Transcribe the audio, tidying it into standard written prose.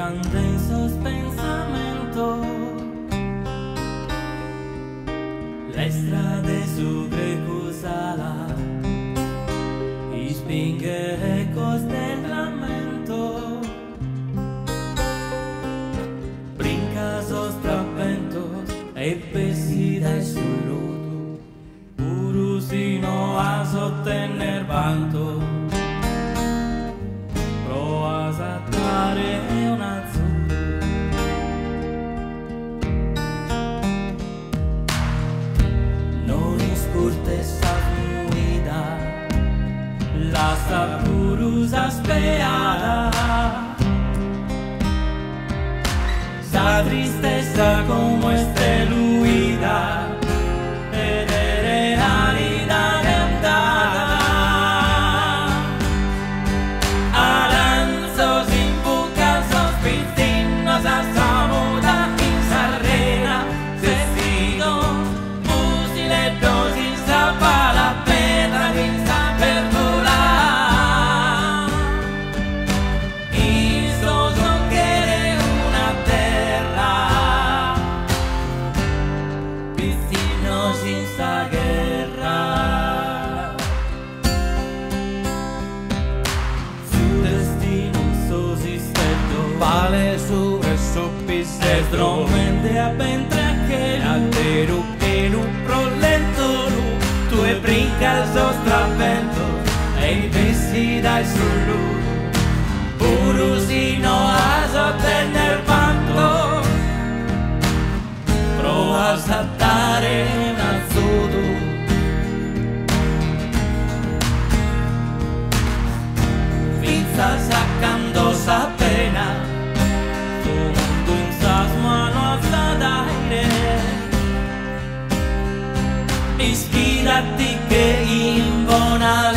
anda in sospensamento, le strade su Grecusala, i spinghe ecos del lamento, brincas os trapentos e pesi dai sul luto, urusino a sottener vanto, proas a dare un azzurro, non iscurte sa fluida, la sapurusa speada, sa tristeza como esteluida, de realidad cantada. Aranzos imbucas os piscinos a samuda in sarrena, sestido, fusilettos in sa pala pedra in sa pergola. Isos non quiere una terra, piscinos in sa guerra. Su destino sosisteto, Vale su eso es piseto dromente a pentra che Alteru penu prolento tu e brincas os trapentos e i pesci dai sul luto, urusino a sottener vanto, proas a dare un azzurro, finza sacando sa pena, tu mundo in sas manos ad aire, ispirati che in buona